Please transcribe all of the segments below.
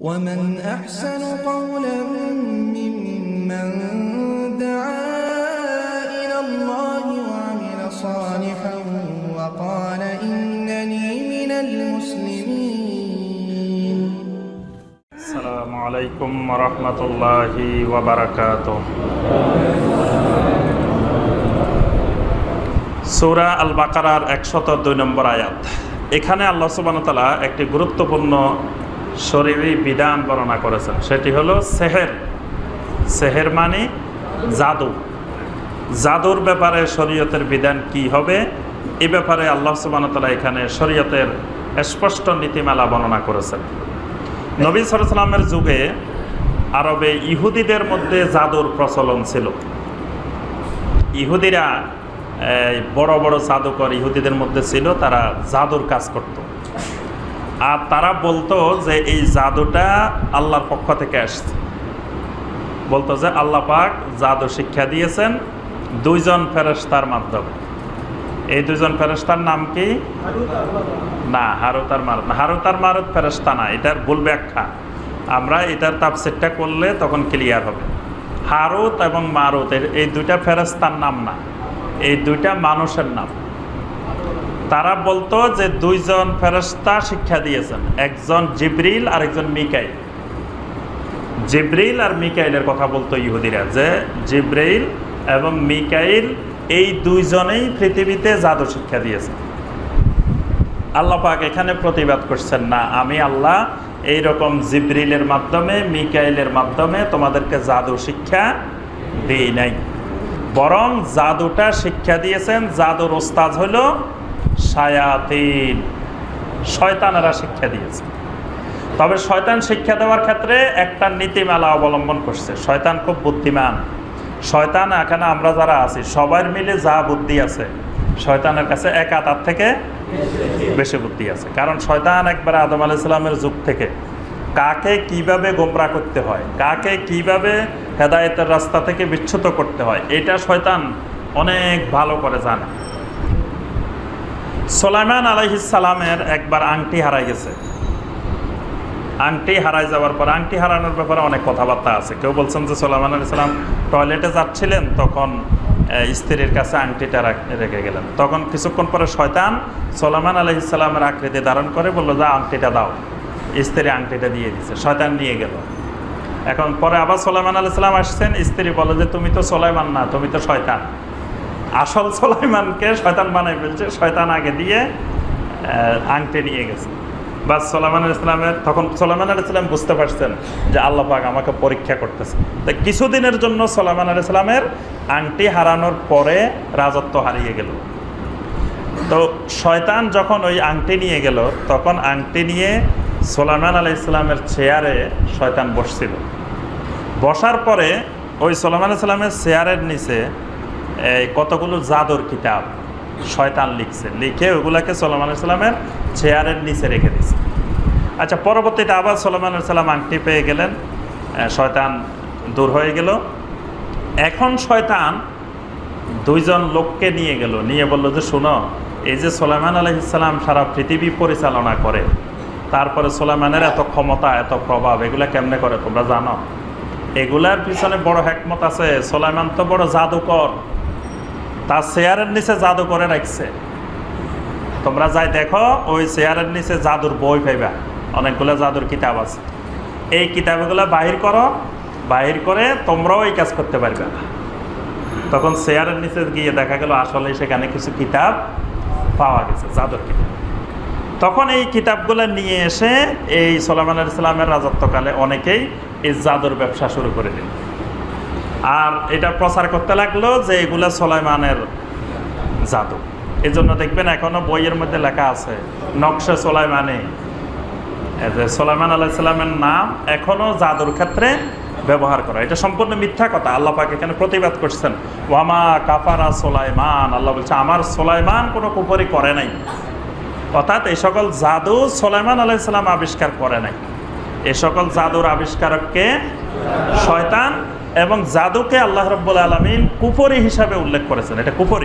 ومن أحسن قولا ممن دعا إلى الله وعمل صالحا وقال إنني من المسلمين. السلام عليكم ورحمة الله وبركاته. সূরা আল বাকারার 102 নম্বর আয়াত। এখানে আল্লাহ সুবহানাহু ওয়া তাআলা একটি গুরুত্বপূর্ণ শরীয়ী বিধান বর্ণনা করেছেন, সেটি হলো সেহের মানে জাদু। জাদুর ব্যাপারে শরীয়তের বিধান কি হবে, এ ব্যাপারে আল্লাহ সুবহানাহু ওয়া তাআলা এখানে শরীয়তের স্পষ্ট নীতিমালা বর্ণনা করেছেন। নবী সাল্লাল্লাহু আলাইহি ওয়াসাল্লামের যুগে আরবে ইহুদিদের মধ্যে জাদুর প্রচলন ছিল। ইহুদিরা বড় বড় জাদুকর ইহুদিদের মধ্যে ছিল, তারা জাদুর কাজ করত। আর তারা বলতো যে এই জাদুটা আল্লাহর পক্ষ থেকে আসছে। বলতো যে আল্লাহ পাক জাদু শিক্ষা দিয়েছেন দুইজন ফেরেশতার মাধ্যমে। এই দুইজন ফেরেশতার নাম কি? না, হারুত আর মারুত না। হারুত আর মারুত ফেরেশতা না, এটার ভুল ব্যাখ্যা। আমরা এটার তাফসীরটা করলে তখন ক্লিয়ার হবে। হারুত এবং মারুত এই দুইটা ফেরেশতার নাম না, এই দুইটা মানুষের নাম। তারা বলতো যে দুইজন ফেরেশতা শিক্ষা দিয়েছেন, একজন জিবরিল আর একজন মিকাইল। জিবরিল আর মিকাইলের কথা বলতো ইহুদিরা, যে জিবরিল এবং মিকাইল এই দুইজনেই পৃথিবীতে জাদু শিক্ষা দিয়েছেন। আল্লাহ পাক এখানে প্রতিবাদ করছেন, না, আমি আল্লাহ এইরকম জিবরিলের মাধ্যমে মিকাইলের মাধ্যমে তোমাদেরকে জাদু শিক্ষা দিই নাই, বরং জাদুটা শিক্ষা দিয়েছেন, জাদুর ওস্তাদ হলো শায়াতিন, শয়তানেরা শিক্ষা দিয়েছে। তবে শয়তান শিক্ষা দেওয়ার ক্ষেত্রে একটা নীতিমালা অবলম্বন করছে। শয়তান খুব বুদ্ধিমান। শয়তান এখানে আমরা যারা আছি সবার মিলে যা বুদ্ধি আছে, শয়তানের কাছে এক আতার থেকে বেশি বুদ্ধি আছে। কারণ শয়তান একবার আদম আলাইহিস সালামের যুগ থেকে কাকে কিভাবে গোমরা করতে হয়, কাকে কিভাবে হেদায়েতের রাস্তা থেকে বিচ্যুত করতে হয়, এটা শয়তান অনেক ভালো করে জানে। সুলাইমান আলাইহিস সালামের একবার আংটি হারাই গেছে। আংটি হারাই যাওয়ার পর, আংটি হারানোর ব্যাপারে অনেক কথাবার্তা আছে। কেউ বলছেন যে সুলাইমান আলাইহিস সালাম টয়লেটে যাচ্ছিলেন, তখন স্ত্রীর কাছে আংটিটা রেখে গেলেন। তখন কিছুক্ষণ পরে শয়তান সুলাইমান আলাইহিস সালামের আকৃতি ধারণ করে বলল, যা আংটিটা দাও। স্ত্রী আংটিটা দিয়ে দিচ্ছে, শয়তান নিয়ে গেল। এখন পরে আবার সুলাইমান আলাইহিস সালাম আসছেন, স্ত্রী বলে যে তুমি তো সুলাইমান না, তুমি তো শয়তান। আসল সুলাইমানকে শয়তান বানাই ফেলছে, শয়তান আগে দিয়ে আংটি নিয়ে গেছে। বাস সুলাইমান আলাইহিস সালামের, তখন সুলাইমান আলাইহিস সালাম বুঝতে পারছেন যে আল্লাহ পাক আমাকে পরীক্ষা করতেছে। তাই কিছুদিনের জন্য সুলাইমান আলাইহিস সালামের আংটি হারানোর পরে রাজত্ব হারিয়ে গেল। তো শয়তান যখন ওই আংটি নিয়ে গেল, তখন আংটি নিয়ে সুলাইমান আলাইহিস সালামের চেয়ারে শয়তান বসছিল। বসার পরে ওই সুলাইমান আলাইহিস সালামের চেয়ারের নিচে কতগুলো জাদুর কিতাব শয়তান লিখছে, লিখে ওগুলাকে সুলাইমান আলাইহিস সালামের চেয়ারের নিচে রেখে দিয়েছে। আচ্ছা, পরবর্তীতে আবার সুলাইমান আলাইহিস সালাম আংটি পেয়ে গেলেন, শয়তান দূর হয়ে গেল। এখন শয়তান দুইজন লোককে নিয়ে গেল, নিয়ে বলল যে শোনো, এই যে সুলাইমান আলাইহিস সালাম সারা পৃথিবী পরিচালনা করে, তারপরে সুলাইমানের এত ক্ষমতা, এত প্রভাব, এগুলা কেমনে করে তোমরা জানো? এগুলার পিছনে বড় হিকমত আছে। সুলাইমান তো বড় জাদুকর, তার চেয়ারের নিচে জাদু করে রাখছে। তোমরা যাই দেখো, ওই চেয়ারের নিচে জাদুর বই পাইবা, অনেকগুলো জাদুর কিতাব আছে। এই কিতাবগুলো বাহির করো, বাহির করে তোমরাও এই কাজ করতে পারবে। তখন চেয়ারের নিচে গিয়ে দেখা গেল আসলে সেখানে কিছু কিতাব পাওয়া গেছে, জাদুর কিতাব। তখন এই কিতাবগুলো নিয়ে এসে এই সুলাইমান আলাইহিস সালামের রাজত্বকালে অনেকেই এই জাদুর ব্যবসা শুরু করে দিল। আর এটা প্রচার করতে লাগলো যে এগুলো সুলাইমানের জাদু। এই জন্য দেখবেন এখনো বইয়ের মধ্যে লেখা আছে নকশে সুলাইমানে, যে সুলাইমান আলাইহিস সালামের নাম এখনো জাদুর ক্ষেত্রে ব্যবহার করা। এটা সম্পূর্ণ মিথ্যা কথা। আল্লাহ পাক এখানে প্রতিবাদ করছেন, ওয়ামা কাফারা সুলাইমান। আল্লাহ বলছে আমার সুলাইমান কোনো কুফরি করে নাই। অর্থাৎ এই সকল জাদু সুলাইমান আলাইহিস সালাম আবিষ্কার করে নাই। এই সকল জাদুর আবিষ্কারককে শয়তান, এবং জাদুকে আল্লাহ রাব্বুল আলামিন কুফরি হিসাবে উল্লেখ করেছেন। এটা কুফরি,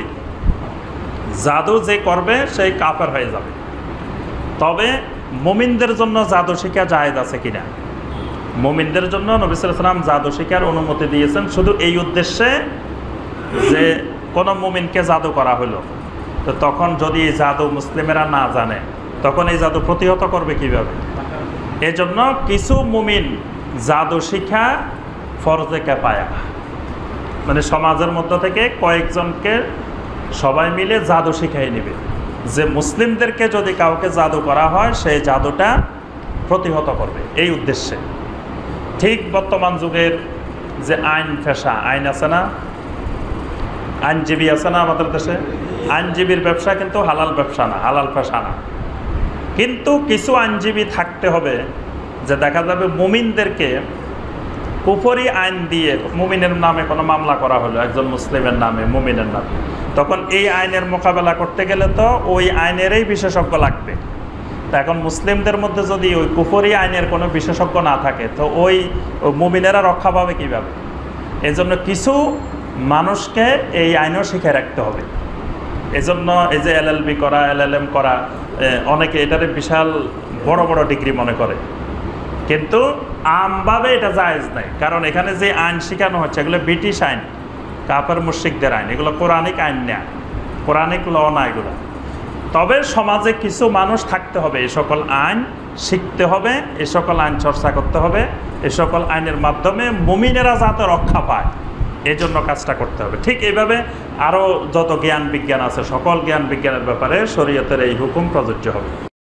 জাদু যে করবে সেই কাফের হয়ে যাবে। তবে মুমিনদের জন্য জাদু শিক্ষা জায়েজ আছে কিনা, মুমিনদের জন্য নবী সাল্লাল্লাহু আলাইহি ওয়াসাল্লাম জাদু শিখার অনুমতি দিয়েছেন শুধু এই উদ্দেশ্যে যে কোনো মুমিনকে জাদু করা হলো, তো তখন যদি এই জাদু মুসলিমেরা না জানে তখন এই জাদু প্রতিহত করবে কিভাবে? এই জন্য কিছু মুমিন জাদু শিক্ষা ফরজে কিফায়া, মানে সমাজের মধ্য থেকে কয়েকজনকে সবাই মিলে জাদু শিখাই নেবে, যে মুসলিমদেরকে যদি কাউকে জাদু করা হয় সেই জাদুটা প্রতিহত করবে, এই উদ্দেশ্যে। ঠিক বর্তমান যুগের যে আইন পেশা, আইন আছে না, আইনজীবী আছে না আমাদের দেশে, আইনজীবীর ব্যবসা কিন্তু হালাল ব্যবসা না, হালাল পেশা না। কিন্তু কিছু আইনজীবী থাকতে হবে যে দেখা যাবে মুমিনদেরকে কুফরি আইন দিয়ে, মুমিনের নামে কোনো মামলা করা হলো একজন মুসলিমের নামে, মুমিনের নামে, তখন এই আইনের মোকাবেলা করতে গেলে তো ওই আইনেরই বিশেষজ্ঞ লাগবে। তা এখন মুসলিমদের মধ্যে যদি ওই কুফরি আইনের কোনো বিশেষজ্ঞ না থাকে তো ওই মুমিনেরা রক্ষা পাবে কীভাবে? এই জন্য কিছু মানুষকে এই আইনও শিখে রাখতে হবে। এজন্য এই যে LLB করা, LLM করা, অনেকে এটারে বিশাল বড় বড় ডিগ্রি মনে করে, কিন্তু আমভাবে এটা জায়েজ নাই। কারণ এখানে যে আইন শেখানো হচ্ছে এগুলো ব্রিটিশ আইন, কাফের মুশরিকদের আইন, এগুলো কোরআনিক আইন না, কোরআনিক ল না এগুলো। তবে সমাজে কিছু মানুষ থাকতে হবে, এই সকল আইন শিখতে হবে, এই সকল আইন চর্চা করতে হবে, এই সকল আইনের মাধ্যমে মুমিনেরা যাতে রক্ষা পায় এই জন্য কাজটা করতে হবে। ঠিক এইভাবে আরও যত জ্ঞান বিজ্ঞান আছে সকল জ্ঞান বিজ্ঞানের ব্যাপারে শরীয়তের এই হুকুম প্রযোজ্য হবে।